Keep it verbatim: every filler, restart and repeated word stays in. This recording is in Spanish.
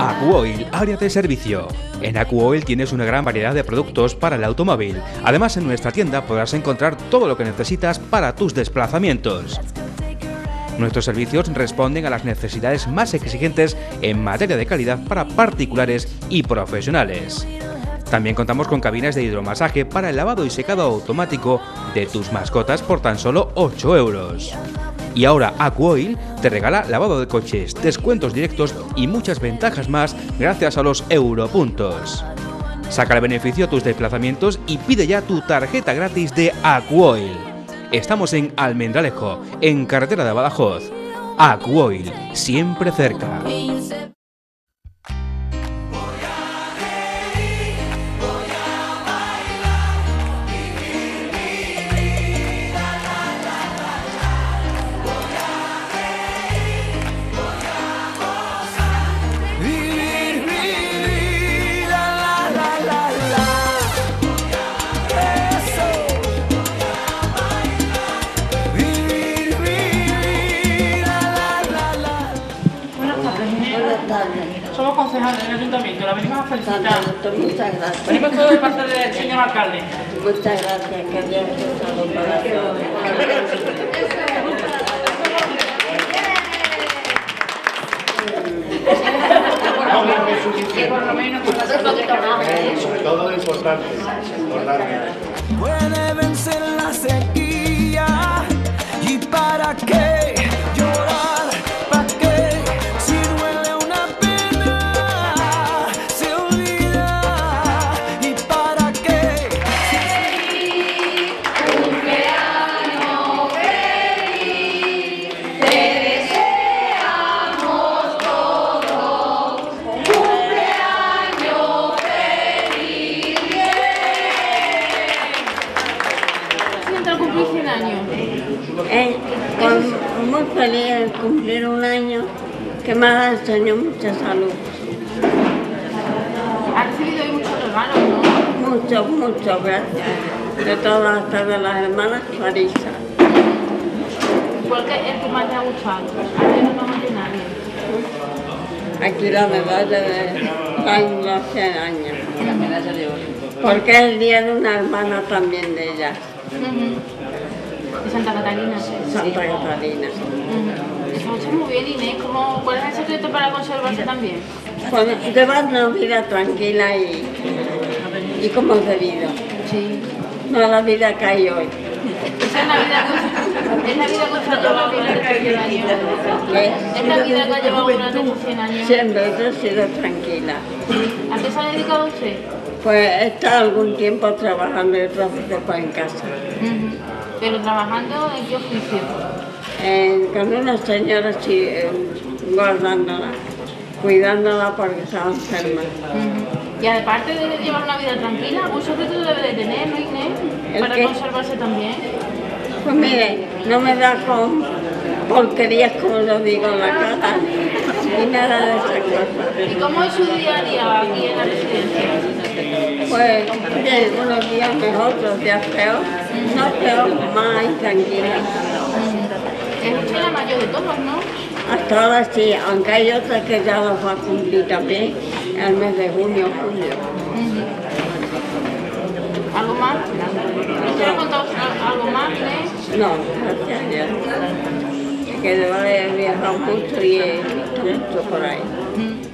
AcuOil, área de servicio. En AcuOil tienes una gran variedad de productos para el automóvil. Además, en nuestra tienda podrás encontrar todo lo que necesitas para tus desplazamientos. Nuestros servicios responden a las necesidades más exigentes en materia de calidad para particulares y profesionales. También contamos con cabinas de hidromasaje para el lavado y secado automático de tus mascotas por tan solo ocho euros. Y ahora AcuOil te regala lavado de coches, descuentos directos y muchas ventajas más gracias a los europuntos. Saca el beneficio a tus desplazamientos y pide ya tu tarjeta gratis de AcuOil. Estamos en Almendralejo, en carretera de Badajoz. AcuOil, siempre cerca. Somos concejales del ayuntamiento, la venimos a felicitar. Muchas gracias. Venimos todos de parte del señor alcalde. Muchas gracias, que Dios te salve para todos. Que por lo menos por sobre todo lo importante, importante. Puede vencer la sequía. ¿Y para qué llorar? ¿Para qué? Si duele una pena, se olvida. ¿Y para qué? Feliz cumpleaños, feliz, te deseamos todos. Cumpleaños feliz, bien. Siento cumplir cien años. Eh, con- muy feliz de cumplir un año que me ha enseñado mucha salud. Ha recibido hoy muchos regalos, ¿no? Mucho, mucho, gracias. De todas hasta de las hermanas Clarisa. ¿Cuál es el que más te ha gustado? ¿A ti no más de nadie? Aquí la medalla de los cien años. Porque es el día de una hermana también de ella, De Santa Catalina. Santa Catalina. Eso está muy bien, Inés. ¿Cómo, ¿Cuál es el secreto para conservarse también? Bueno, llevar una vida tranquila y, y como es debido. Sí. No la vida que hay hoy. Esa es la vida que es la vida que ha llevado durante cien años. ¿Eh? Es la vida que ha llevado durante estos cien años. Siempre yo he sido tranquila. ¿A qué se ha dedicado usted? Pues he estado algún tiempo trabajando y otro tiempo en casa. Ujú. Pero trabajando en qué oficio. Eh, con una señora sí, eh, guardándola, cuidándola porque estaba enferma. Ujú. Y aparte de llevar una vida tranquila, un secreto debe de tener, ¿no, Inés? ¿El Para qué? conservarse también. Pues mire, no me da con porquerías como lo digo en la cara, ni nada de esas cosas. ¿Y cómo es su día a día aquí en la residencia? Pues bien, unos días mejor, otros días peor, no peor, más intranquila. Es usted la mayor de todos, ¿no? Hasta ahora sí, aunque hay otras que ya los va a cumplir también el mes de junio, julio. ¿Algo más? ¿Quiere contar algo más, Inés? No, gracias a Dios. Que he viajado mucho y he visto mucho por ahí. Mm.